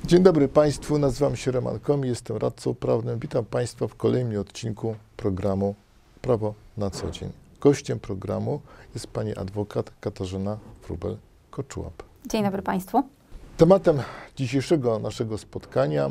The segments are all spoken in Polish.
Dzień dobry Państwu, nazywam się Roman Komi, jestem radcą prawnym. Witam Państwa w kolejnym odcinku programu Prawo na co dzień. Gościem programu jest pani adwokat Katarzyna Wróbel-Koczułap. Dzień dobry Państwu. Tematem dzisiejszego naszego spotkania,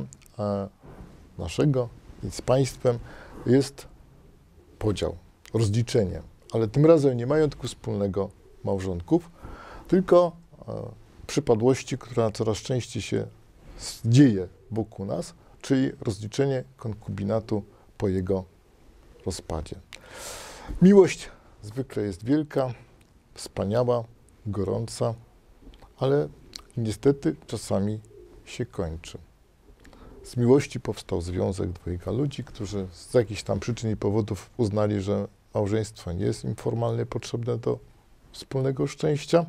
i z Państwem, jest podział, rozliczenie, ale tym razem nie majątku wspólnego małżonków, tylko przypadłości, która coraz częściej się dzieje wokół nas, czyli rozliczenie konkubinatu po jego rozpadzie. Miłość zwykle jest wielka, wspaniała, gorąca, ale niestety czasami się kończy. Z miłości powstał związek dwojga ludzi, którzy z jakichś tam przyczyn i powodów uznali, że małżeństwo nie jest im formalnie potrzebne do wspólnego szczęścia,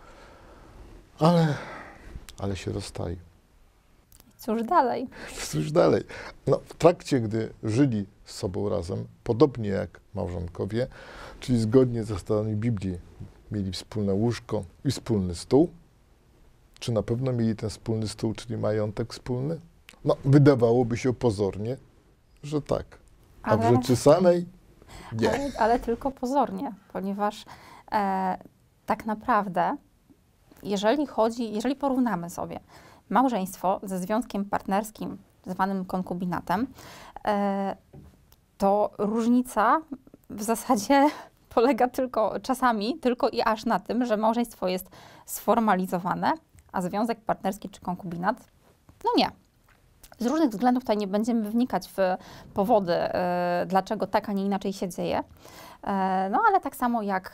ale się rozstali. Cóż dalej? Cóż dalej? No, w trakcie, gdy żyli z sobą razem, podobnie jak małżonkowie, czyli zgodnie z zasadami Biblii, mieli wspólne łóżko i wspólny stół. Czy na pewno mieli ten wspólny stół, czyli majątek wspólny? No, wydawałoby się pozornie, że tak. A w rzeczy samej nie. Ale tylko pozornie, ponieważ tak naprawdę, jeżeli porównamy sobie małżeństwo ze związkiem partnerskim, zwanym konkubinatem, to różnica w zasadzie polega czasami tylko i aż na tym, że małżeństwo jest sformalizowane, a związek partnerski czy konkubinat, no nie. Z różnych względów tutaj nie będziemy wnikać w powody, dlaczego tak, a nie inaczej się dzieje. No ale tak samo jak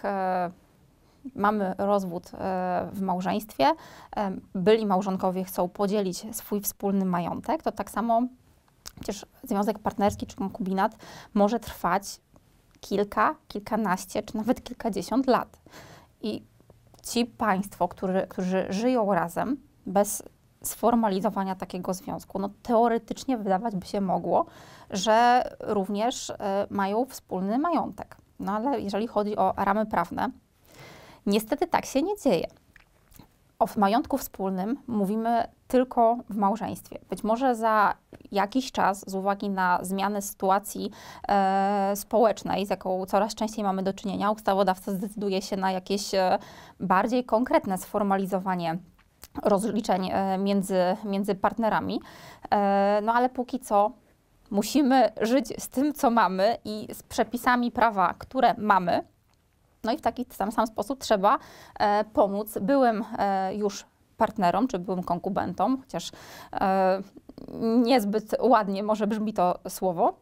mamy rozwód w małżeństwie, byli małżonkowie chcą podzielić swój wspólny majątek, to tak samo przecież związek partnerski czy konkubinat może trwać kilkanaście czy nawet kilkadziesiąt lat. I ci państwo, którzy żyją razem bez sformalizowania takiego związku, no teoretycznie wydawać by się mogło, że również mają wspólny majątek. No ale jeżeli chodzi o ramy prawne, niestety tak się nie dzieje. O majątku wspólnym mówimy tylko w małżeństwie. Być może za jakiś czas, z uwagi na zmianę sytuacji społecznej, z jaką coraz częściej mamy do czynienia, ustawodawca zdecyduje się na jakieś bardziej konkretne sformalizowanie rozliczeń między partnerami. No ale póki co musimy żyć z tym, co mamy i z przepisami prawa, które mamy. No i w taki sam sposób trzeba pomóc byłym już partnerom, czy byłym konkubentom, chociaż niezbyt ładnie może brzmi to słowo,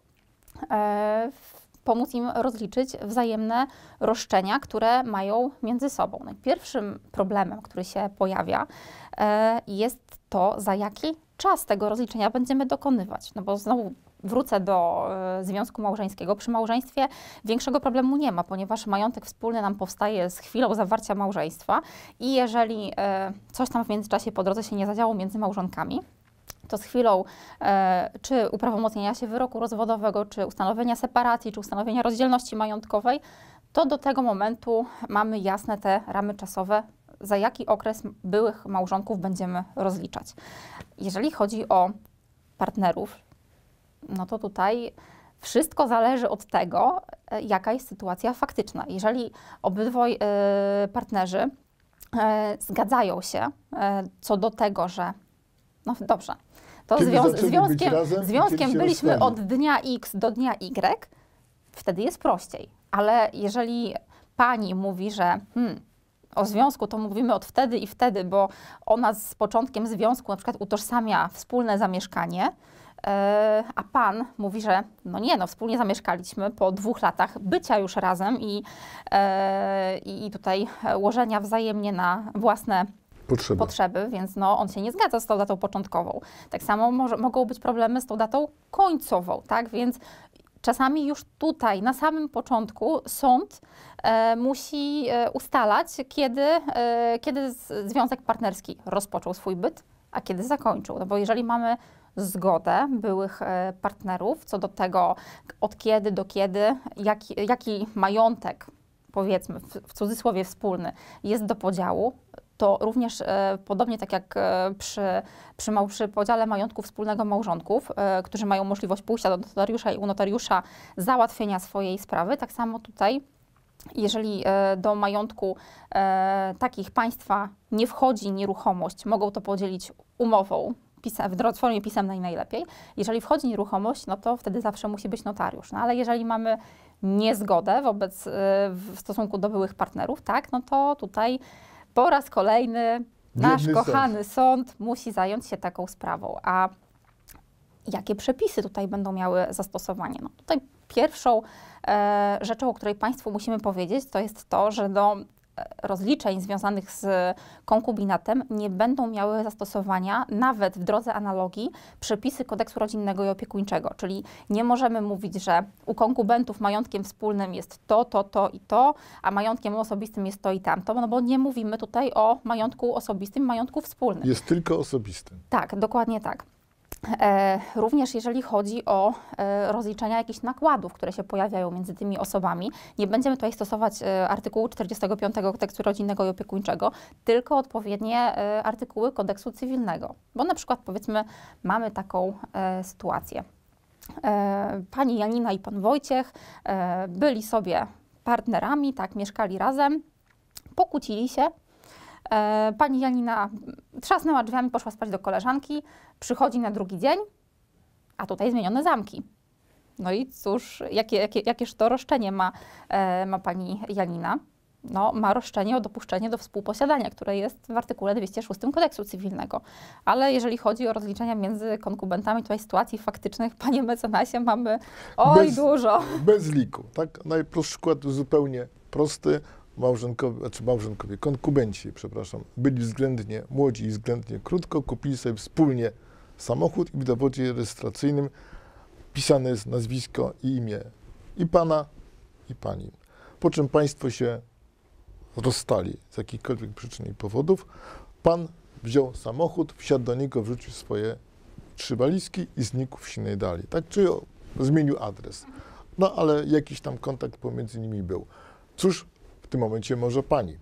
pomóc im rozliczyć wzajemne roszczenia, które mają między sobą. No i pierwszym problemem, który się pojawia, jest to, za jaki czas tego rozliczenia będziemy dokonywać. No bo znowu wrócę do związku małżeńskiego. Przy małżeństwie większego problemu nie ma, ponieważ majątek wspólny nam powstaje z chwilą zawarcia małżeństwa i jeżeli coś tam w międzyczasie po drodze się nie zadziało między małżonkami, to z chwilą czy uprawomocnienia się wyroku rozwodowego, czy ustanowienia separacji, czy ustanowienia rozdzielności majątkowej, to do tego momentu mamy jasne te ramy czasowe, za jaki okres byłych małżonków będziemy rozliczać. Jeżeli chodzi o partnerów, no to tutaj wszystko zależy od tego, jaka jest sytuacja faktyczna. Jeżeli obydwoj partnerzy zgadzają się co do tego, że no dobrze, to związkiem byliśmy od dnia X do dnia Y, wtedy jest prościej. Ale jeżeli pani mówi, że o związku to mówimy od wtedy i wtedy, bo ona z początkiem związku na przykład utożsamia wspólne zamieszkanie, a pan mówi, że no nie, no wspólnie zamieszkaliśmy po 2 latach bycia już razem i tutaj łożenia wzajemnie na własne potrzeby, więc no, on się nie zgadza z tą datą początkową. Tak samo mogą być problemy z tą datą końcową, tak? Więc czasami już tutaj na samym początku sąd musi ustalać, kiedy związek partnerski rozpoczął swój byt, a kiedy zakończył. No bo jeżeli mamy zgodę byłych partnerów co do tego, od kiedy do kiedy, jaki majątek, powiedzmy w cudzysłowie wspólny, jest do podziału, to również podobnie tak jak przy podziale majątku wspólnego małżonków, którzy mają możliwość pójścia do notariusza i u notariusza załatwienia swojej sprawy, tak samo tutaj, jeżeli do majątku takich państwa nie wchodzi nieruchomość, mogą to podzielić umową, w formie pisemnej najlepiej. Jeżeli wchodzi nieruchomość, no to wtedy zawsze musi być notariusz. No ale jeżeli mamy niezgodę w stosunku do byłych partnerów, tak, no to tutaj po raz kolejny nasz kochany sąd musi zająć się taką sprawą. A jakie przepisy tutaj będą miały zastosowanie? No tutaj pierwszą rzeczą, o której Państwu musimy powiedzieć, to jest to, że do rozliczeń związanych z konkubinatem nie będą miały zastosowania nawet w drodze analogii przepisy kodeksu rodzinnego i opiekuńczego. Czyli nie możemy mówić, że u konkubentów majątkiem wspólnym jest to i to, a majątkiem osobistym jest to i tamto, no bo nie mówimy tutaj o majątku osobistym, majątku wspólnym. Jest tylko osobistym. Tak, dokładnie tak. Również jeżeli chodzi o rozliczenia jakichś nakładów, które się pojawiają między tymi osobami, nie będziemy tutaj stosować artykułu 45 kodeksu rodzinnego i opiekuńczego, tylko odpowiednie artykuły kodeksu cywilnego. Bo na przykład powiedzmy mamy taką sytuację. Pani Janina i pan Wojciech byli sobie partnerami, tak, mieszkali razem, pokłócili się. Pani Janina trzasnęła drzwiami, poszła spać do koleżanki, przychodzi na drugi dzień, a tutaj zmienione zamki. No i cóż, jakież to roszczenie ma pani Janina? No, ma roszczenie o dopuszczenie do współposiadania, które jest w artykule 206 kodeksu cywilnego. Ale jeżeli chodzi o rozliczenia między konkubentami, tutaj sytuacji faktycznych, panie mecenasie, mamy dużo. Bez liku, tak? Najprostszy przykład zupełnie prosty. Konkubenci, byli względnie młodzi i względnie krótko, kupili sobie wspólnie samochód i w dowodzie rejestracyjnym pisane jest nazwisko i imię i pana, i pani. Po czym państwo się rozstali z jakichkolwiek przyczyn i powodów. Pan wziął samochód, wsiadł do niego, wrzucił swoje 3 walizki i znikł w sinej dali. Tak? Czyli zmienił adres. No ale jakiś tam kontakt pomiędzy nimi był. Cóż w tym momencie może pani?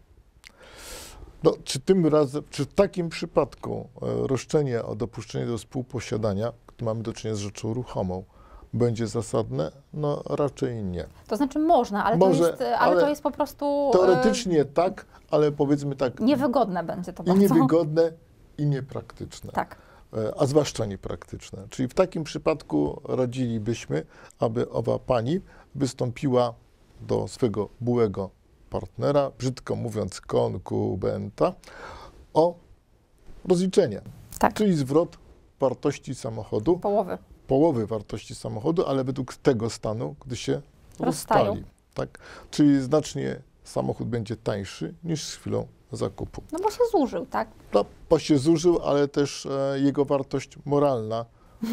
No, czy w takim przypadku roszczenie o dopuszczenie do współposiadania, gdy mamy do czynienia z rzeczą ruchomą, będzie zasadne? No raczej nie. To znaczy można, ale to jest po prostu... Teoretycznie tak, ale powiedzmy tak... Niewygodne będzie to bardzo. I niewygodne, i niepraktyczne. Tak. A zwłaszcza niepraktyczne. Czyli w takim przypadku radzilibyśmy, aby owa pani wystąpiła do swego byłego partnera, brzydko mówiąc konkubenta, o rozliczenie. Tak. Czyli zwrot wartości samochodu. Połowy wartości samochodu, ale według tego stanu, gdy się rozstali. Tak? Czyli znacznie samochód będzie tańszy niż z chwilą zakupu. No bo się zużył, tak? No, bo się zużył, ale też jego wartość moralna,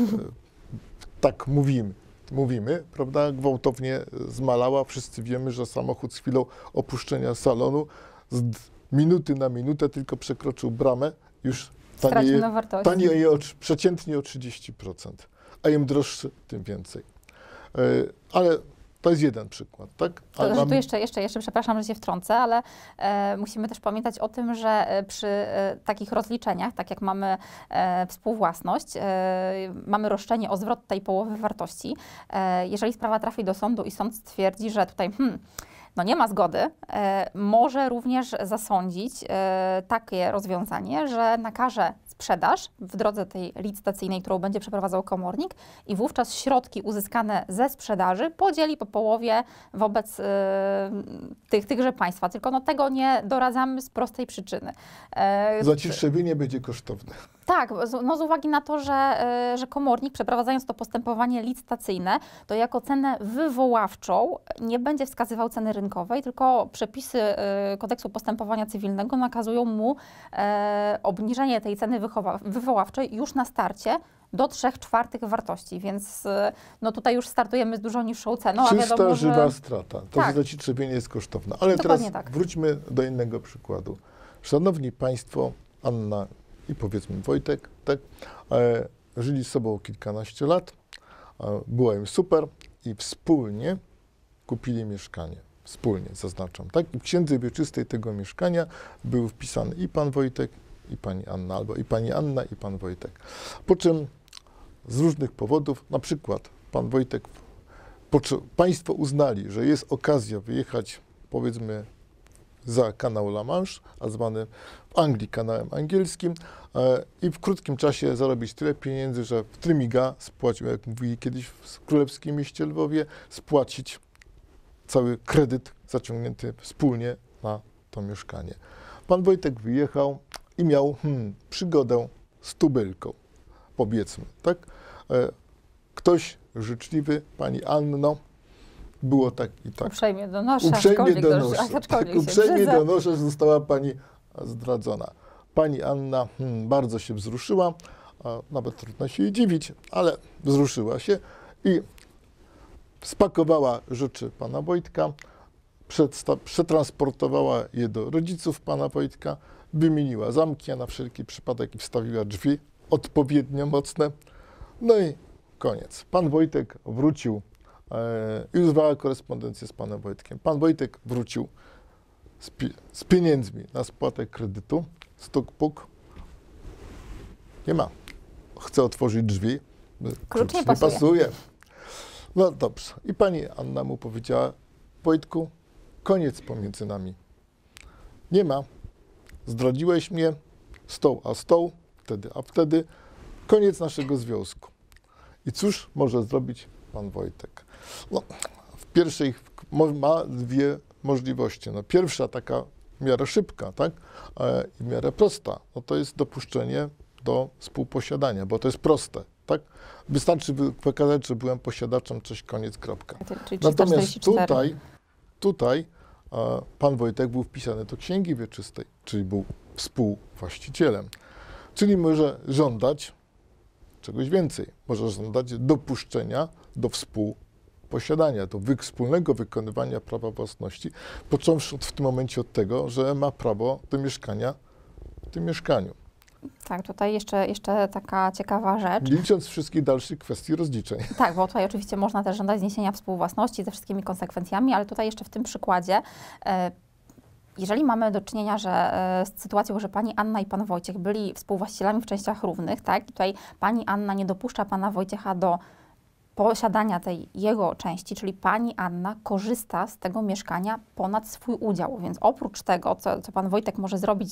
tak mówimy, prawda, gwałtownie zmalała. Wszyscy wiemy, że samochód z chwilą opuszczenia salonu z minuty na minutę tylko przekroczył bramę, już tanieje przeciętnie o 30%, a im droższy, tym więcej. Ale to jest jeden przykład, tak? Tu jeszcze, przepraszam, że się wtrącę, ale musimy też pamiętać o tym, że przy takich rozliczeniach, tak jak mamy współwłasność, mamy roszczenie o zwrot tej połowy wartości. Jeżeli sprawa trafi do sądu i sąd stwierdzi, że tutaj no nie ma zgody, może również zasądzić takie rozwiązanie, że nakaże sprzedaż w drodze tej licytacyjnej, którą będzie przeprowadzał komornik i wówczas środki uzyskane ze sprzedaży podzieli po połowie wobec tychże państwa. Tylko no tego nie doradzamy z prostej przyczyny. Zacietrzewienie będzie kosztowne. Tak, no z uwagi na to, że komornik przeprowadzając to postępowanie licytacyjne, to jako cenę wywoławczą nie będzie wskazywał ceny rynkowej, tylko przepisy kodeksu postępowania cywilnego nakazują mu obniżenie tej ceny wywoławczej już na starcie do 3/4 wartości, więc no tutaj już startujemy z dużo niższą ceną. Czysta, żywa strata. To zacietrzewienie jest kosztowne. Ale dokładnie teraz wróćmy do innego przykładu. Szanowni Państwo, Anna i powiedzmy Wojtek, tak, żyli z sobą kilkanaście lat, było im super i wspólnie kupili mieszkanie. wspólnie, zaznaczam, tak? I w księdze wieczystej tego mieszkania był wpisany i pan Wojtek, i pani Anna, albo i pani Anna, i pan Wojtek. Po czym z różnych powodów, na przykład pan Wojtek, państwo uznali, że jest okazja wyjechać, powiedzmy, za kanał La Manche, a zwany w Anglii kanałem angielskim, i w krótkim czasie zarobić tyle pieniędzy, że w trymiga spłacił, jak mówili kiedyś w królewskim mieście Lwowie, spłacić cały kredyt zaciągnięty wspólnie na to mieszkanie. Pan Wojtek wyjechał i miał przygodę z tubylką, powiedzmy, tak? Ktoś życzliwy, pani Anno, było tak i tak. Uprzejmie donoszę, Uprzejmie donoszę, tak, uprzejmie donoszę, że została pani zdradzona. Pani Anna bardzo się wzruszyła, a nawet trudno się jej dziwić, ale wzruszyła się i spakowała rzeczy pana Wojtka, przetransportowała je do rodziców pana Wojtka, wymieniła zamki, a na wszelki przypadek i wstawiła drzwi odpowiednio mocne. No i koniec. Pan Wojtek wrócił i rozwała korespondencję z panem Wojtkiem. Pan Wojtek wrócił z pieniędzmi na spłatę kredytu. Stuk, puk. Nie ma. Chce otworzyć drzwi. Klucz nie pasuje. No dobrze. I pani Anna mu powiedziała: Wojtku, koniec pomiędzy nami. Nie ma. Zdradziłeś mnie. Stoł a stoł. Wtedy a wtedy. Koniec naszego związku. I cóż może zrobić pan Wojtek? No, w pierwszej ma dwie możliwości. No, pierwsza taka w miarę szybka, tak? I w miarę prosta. No, to jest dopuszczenie do współposiadania, bo to jest proste, tak? Wystarczy wykazać, że byłem posiadaczem, coś, koniec, kropka. Czyli Natomiast tutaj pan Wojtek był wpisany do księgi wieczystej, czyli był współwłaścicielem. Czyli może żądać czegoś więcej. Może żądać dopuszczenia do współposiadania, do wspólnego wykonywania prawa własności, począwszy w tym momencie od tego, że ma prawo do mieszkania w tym mieszkaniu. Tak, tutaj jeszcze taka ciekawa rzecz. Nie licząc wszystkich dalszych kwestii rozliczeń. Tak, bo tutaj oczywiście można też żądać zniesienia współwłasności ze wszystkimi konsekwencjami, ale tutaj jeszcze w tym przykładzie, jeżeli mamy do czynienia z sytuacją, że pani Anna i pan Wojciech byli współwłaścicielami w częściach równych, tak, i tutaj pani Anna nie dopuszcza pana Wojciecha do posiadania tej jego części, czyli pani Anna korzysta z tego mieszkania ponad swój udział, więc oprócz tego, co pan Wojtek może zrobić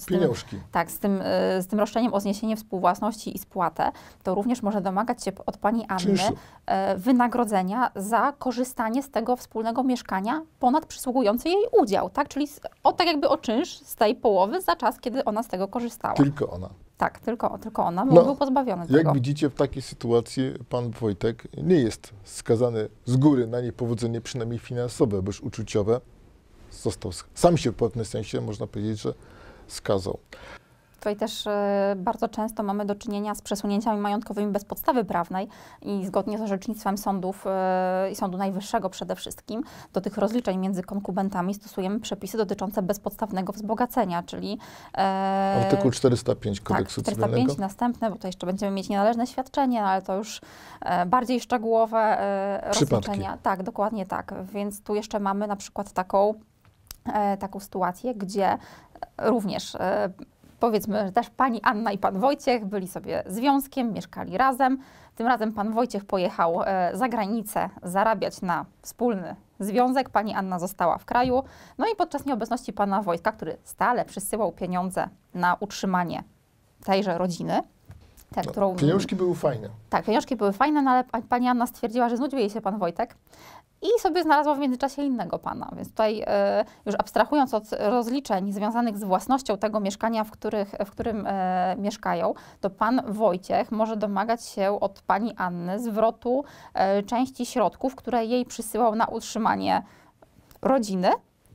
z tym roszczeniem o zniesienie współwłasności i spłatę, to również może domagać się od pani Anny wynagrodzenia za korzystanie z tego wspólnego mieszkania ponad przysługujący jej udział, tak? Czyli tak jakby o czynsz z tej połowy za czas, kiedy ona z tego korzystała. Tylko ona. Tak, tylko ona, bo był pozbawiony tego. Jak widzicie, w takiej sytuacji pan Wojtek nie jest skazany z góry na niepowodzenie, przynajmniej finansowe, bo już uczuciowe. Sam się w pewnym sensie, można powiedzieć, że skazał. Tutaj też bardzo często mamy do czynienia z przesunięciami majątkowymi bez podstawy prawnej i zgodnie z orzecznictwem sądów i Sądu Najwyższego przede wszystkim do tych rozliczeń między konkubentami stosujemy przepisy dotyczące bezpodstawnego wzbogacenia, czyli artykuł 405 Kodeksu Cywilnego. 405 następne, bo to jeszcze będziemy mieć nienależne świadczenie, ale to już bardziej szczegółowe rozliczenia. Tak, dokładnie tak. Więc tu jeszcze mamy na przykład taką sytuację, gdzie również powiedzmy, że też pani Anna i pan Wojciech byli sobie związkiem, mieszkali razem. Tym razem pan Wojciech pojechał za granicę zarabiać na wspólny związek. Pani Anna została w kraju. No i podczas nieobecności pana Wojtka, który stale przysyłał pieniądze na utrzymanie tejże rodziny. Pieniążki były fajne. Tak, pieniążki były fajne, no ale pani Anna stwierdziła, że znudził jej się pan Wojtek i sobie znalazła w międzyczasie innego pana. Więc tutaj już abstrahując od rozliczeń związanych z własnością tego mieszkania, w którym mieszkają, to pan Wojciech może domagać się od pani Anny zwrotu części środków, które jej przysyłał na utrzymanie rodziny,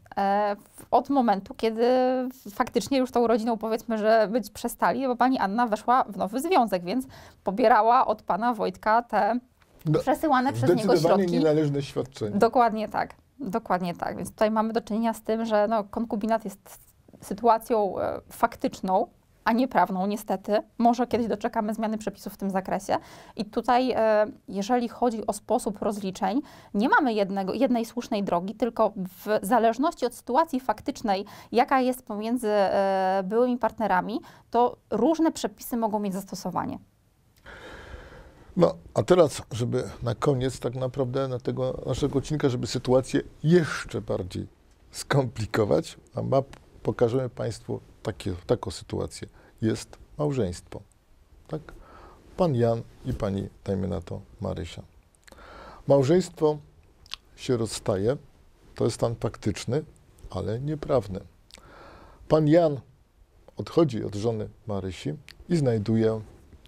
od momentu, kiedy faktycznie już tą rodziną, powiedzmy, że być przestali, bo pani Anna weszła w nowy związek, więc pobierała od pana Wojtka te przesyłane przez niego środki. Zdecydowanie nienależne świadczenie. Dokładnie tak. Dokładnie tak. Więc tutaj mamy do czynienia z tym, że konkubinat jest sytuacją faktyczną, a nie prawną, niestety. Może kiedyś doczekamy zmiany przepisów w tym zakresie. I tutaj, jeżeli chodzi o sposób rozliczeń, nie mamy jednej słusznej drogi, tylko w zależności od sytuacji faktycznej, jaka jest pomiędzy byłymi partnerami, to różne przepisy mogą mieć zastosowanie. No, a teraz, żeby na koniec tak naprawdę na tego naszego odcinka, żeby sytuację jeszcze bardziej skomplikować, pokażemy Państwu taką sytuację. Jest małżeństwo, tak? Pan Jan i pani, dajmy na to, Marysia. Małżeństwo się rozstaje, to jest stan faktyczny, ale nieprawny. Pan Jan odchodzi od żony Marysi i znajduje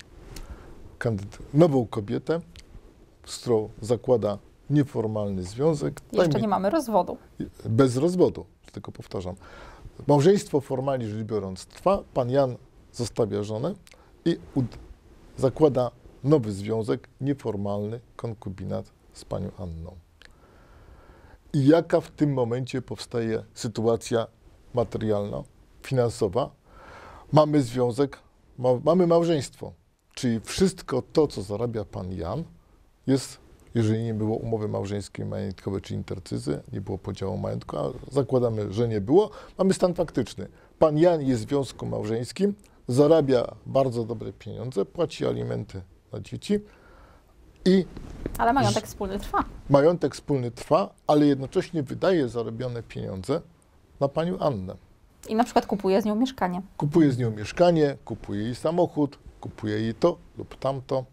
nową kobietę, z którą zakłada nieformalny związek. Jeszcze nie mamy rozwodu. Bez rozwodu, tylko powtarzam. Małżeństwo formalnie rzecz biorąc trwa, pan Jan zostawia żonę i zakłada nowy związek, nieformalny konkubinat z panią Anną. I jaka w tym momencie powstaje sytuacja materialna, finansowa? Mamy związek, mamy małżeństwo, czyli wszystko to, co zarabia pan Jan, jest, jeżeli nie było umowy małżeńskiej, majątkowej czy intercyzy, nie było podziału majątku, a zakładamy, że nie było, mamy stan faktyczny. Pan Jan jest w związku małżeńskim, zarabia bardzo dobre pieniądze, płaci alimenty na dzieci i... Ale majątek wspólny trwa. Majątek wspólny trwa, ale jednocześnie wydaje zarobione pieniądze na panią Annę. I na przykład kupuje z nią mieszkanie. Kupuje z nią mieszkanie, kupuje jej samochód, kupuje jej to lub tamto.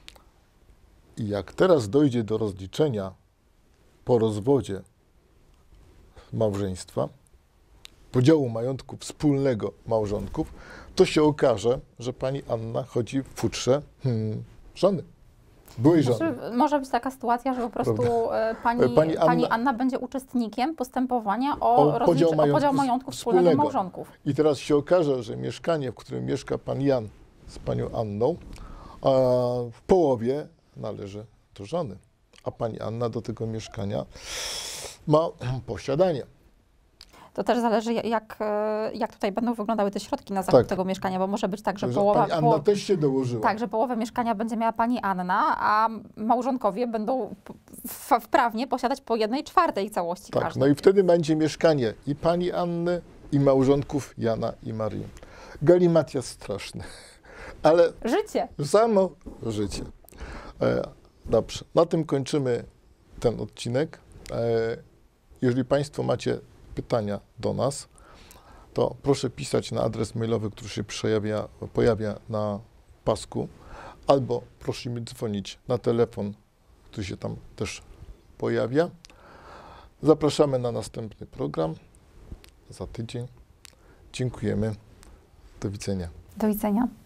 I jak teraz dojdzie do rozliczenia po rozwodzie małżeństwa, podziału majątku wspólnego małżonków, to się okaże, że pani Anna chodzi w futrze żony. Byłej żony. Może być taka sytuacja, że po prostu pani Anna będzie uczestnikiem postępowania o podział majątku wspólnego małżonków. I teraz się okaże, że mieszkanie, w którym mieszka pan Jan z panią Anną, w połowie należy do żony, a pani Anna do tego mieszkania ma posiadanie. To też zależy, jak tutaj będą wyglądały te środki na zakup tego mieszkania, bo może być tak, że połowa... Pani Anna też się dołożyła. Tak, że połowę mieszkania będzie miała pani Anna, a małżonkowie będą wprawnie posiadać po 1/4 całości każdy. No i wtedy będzie mieszkanie i pani Anny, i małżonków Jana i Marii. Galimatias straszny, ale... Życie. Samo życie. Dobrze, na tym kończymy ten odcinek. Jeżeli Państwo macie pytania do nas, to proszę pisać na adres mailowy, który się pojawia na pasku, albo proszę mi dzwonić na telefon, który się tam też pojawia. Zapraszamy na następny program za tydzień. Dziękujemy. Do widzenia. Do widzenia.